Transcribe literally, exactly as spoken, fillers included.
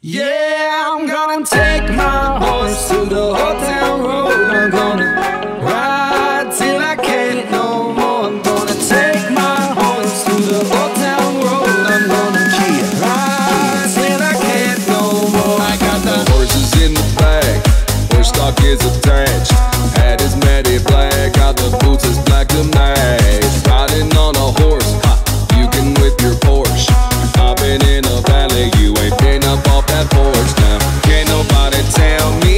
Yeah, I'm gonna take my horse to the old town road. I'm gonna ride till I can't no more. I'm gonna take my horse to the old town road. I'm gonna ride till I can't no more. I got the horses in the back, horse stock is attached. Hat is matted black, got the boots as black to match. Riding on a horse, ha, you can whip your Porsche. Hopping in a valley, you ain't been up off that porch now. Can't nobody tell me